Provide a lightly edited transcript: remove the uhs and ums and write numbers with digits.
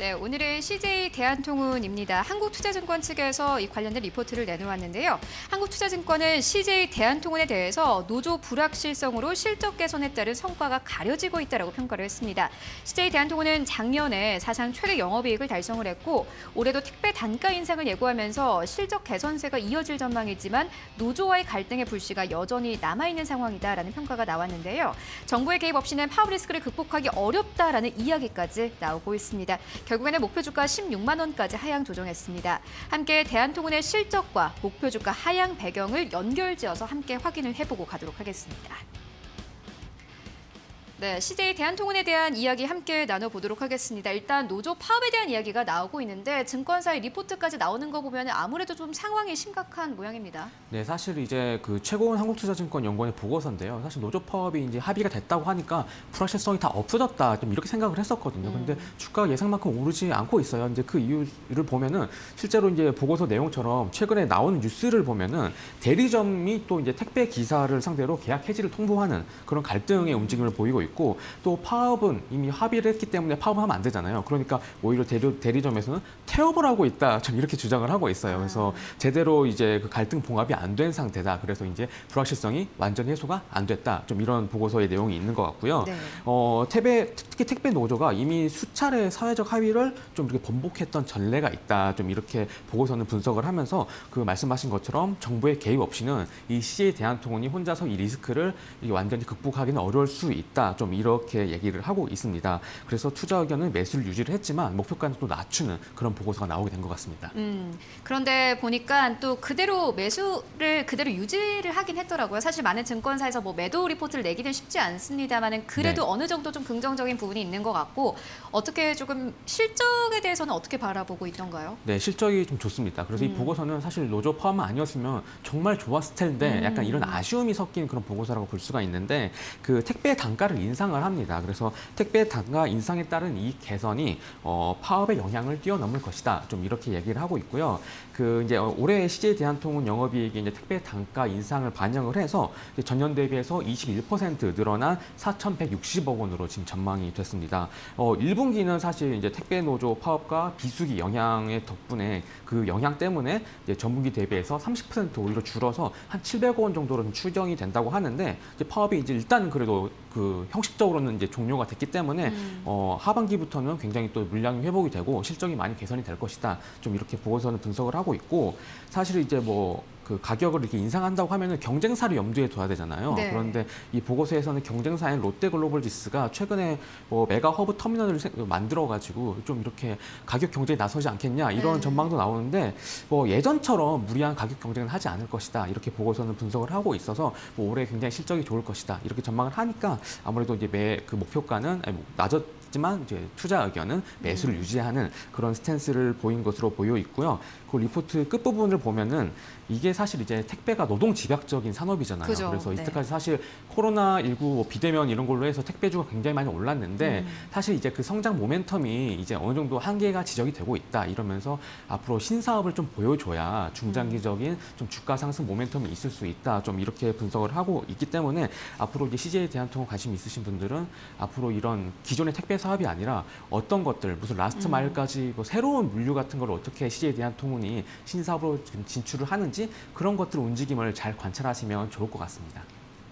네, 오늘은 CJ 대한통운입니다. 한국투자증권 측에서 이 관련된 리포트를 내놓았는데요. 한국투자증권은 CJ 대한통운에 대해서 노조 불확실성으로 실적 개선에 따른 성과가 가려지고 있다고 평가를 했습니다. CJ 대한통운은 작년에 사상 최대 영업이익을 달성을 했고 올해도 택배 단가 인상을 예고하면서 실적 개선세가 이어질 전망이지만 노조와의 갈등의 불씨가 여전히 남아있는 상황이다라는 평가가 나왔는데요. 정부의 개입 없이는 파업 리스크를 극복하기 어렵다라는 이야기까지 나오고 있습니다. 결국에는 목표 주가 16만 원까지 하향 조정했습니다. 함께 대한통운의 실적과 목표 주가 하향 배경을 연결지어서 함께 확인을 해보고 가도록 하겠습니다. 네, CJ 대한통운에 대한 이야기 함께 나눠보도록 하겠습니다. 일단 노조 파업에 대한 이야기가 나오고 있는데 증권사의 리포트까지 나오는 거 보면 아무래도 좀 상황이 심각한 모양입니다. 네, 사실 이제 그 최고원 한국투자증권연구원의 보고서인데요. 사실 노조 파업이 이제 합의가 됐다고 하니까 불확실성이 다 없어졌다, 좀 이렇게 생각을 했었거든요. 근데 주가가 예상만큼 오르지 않고 있어요. 이제 그 이유를 보면은 실제로 이제 보고서 내용처럼 최근에 나오는 뉴스를 보면은 대리점이 또 이제 택배 기사를 상대로 계약 해지를 통보하는 그런 갈등의 움직임을 보이고 있고. 또 파업은 이미 합의를 했기 때문에 파업을 하면 안 되잖아요. 그러니까 오히려 대리점에서는 태업을 하고 있다, 좀 이렇게 주장을 하고 있어요. 그래서 제대로 이제 그 갈등 봉합이 안 된 상태다. 그래서 이제 불확실성이 완전히 해소가 안 됐다. 좀 이런 보고서의 내용이 있는 것 같고요. 네. 특히 택배 노조가 이미 수차례 사회적 합의를 좀 이렇게 번복했던 전례가 있다. 좀 이렇게 보고서는 분석을 하면서 그 말씀하신 것처럼 정부의 개입 없이는 이 CJ 대한통운이 혼자서 이 리스크를 완전히 극복하기는 어려울 수 있다. 좀 이렇게 얘기를 하고 있습니다. 그래서 투자 의견은 매수를 유지를 했지만 목표가는 또 낮추는 그런 보고서가 나오게 된 것 같습니다. 그런데 보니까 또 그대로 매수를 그대로 유지를 하긴 했더라고요. 사실 많은 증권사에서 뭐 매도 리포트를 내기는 쉽지 않습니다만은 그래도 네. 어느 정도 좀 긍정적인 부분이 있는 것 같고 어떻게 조금 실적에 대해서는 어떻게 바라보고 있던가요? 네, 실적이 좀 좋습니다. 그래서 이 보고서는 사실 노조 파업만 아니었으면 정말 좋았을 텐데 약간 이런 아쉬움이 섞인 그런 보고서라고 볼 수가 있는데 그 택배 단가를 인상을 합니다. 그래서 택배 단가 인상에 따른 이익 개선이 파업의 영향을 뛰어넘을 것이다. 좀 이렇게 얘기를 하고 있고요. 그 이제 올해 CJ 대한통운 영업이익이 이제 택배 단가 인상을 반영을 해서 전년 대비해서 21% 늘어난 4,160억 원으로 지금 전망이 됐습니다. 1분기는 사실 이제 택배 노조 파업과 비수기 영향의 덕분에 그 영향 때문에 이제 전분기 대비해서 30% 오히려 줄어서 한 700억 원 정도로 좀 추정이 된다고 하는데 이제 파업이 이제 일단 그래도 그 형식적으로는 이제 종료가 됐기 때문에 하반기부터는 굉장히 또 물량이 회복이 되고 실적이 많이 개선이 될 것이다. 좀 이렇게 보고서는 분석을 하고 있고 사실 이제 뭐 그 가격을 이렇게 인상한다고 하면은 경쟁사를 염두에 둬야 되잖아요. 네. 그런데 이 보고서에서는 경쟁사인 롯데글로벌지스가 최근에 뭐 메가 허브 터미널을 만들어가지고 좀 이렇게 가격 경쟁에 나서지 않겠냐 이런 전망도 나오는데 뭐 예전처럼 무리한 가격 경쟁은 하지 않을 것이다. 이렇게 보고서는 분석을 하고 있어서 뭐 올해 굉장히 실적이 좋을 것이다. 이렇게 전망을 하니까 아무래도 이제 그 목표가는 낮았지만 이제 투자 의견은 매수를 유지하는 그런 스탠스를 보인 것으로 보여 있고요. 그 리포트 끝부분을 보면은 이게 사실 이제 택배가 노동 집약적인 산업이잖아요. 그죠. 그래서 네. 이때까지 사실 코로나19 비대면 이런 걸로 해서 택배주가 굉장히 많이 올랐는데 사실 이제 그 성장 모멘텀이 이제 어느 정도 한계가 지적이 되고 있다. 이러면서 앞으로 신사업을 좀 보여줘야 중장기적인 좀 주가 상승 모멘텀이 있을 수 있다. 좀 이렇게 분석을 하고 있기 때문에 앞으로 이제 CJ 대한통운 관심 있으신 분들은 앞으로 이런 기존의 택배 사업이 아니라 어떤 것들 무슨 라스트 마일까지 뭐 새로운 물류 같은 걸 어떻게 CJ 대한통운이 신사업으로 지금 진출을 하는지 그런 것들 움직임을 잘 관찰하시면 좋을 것 같습니다.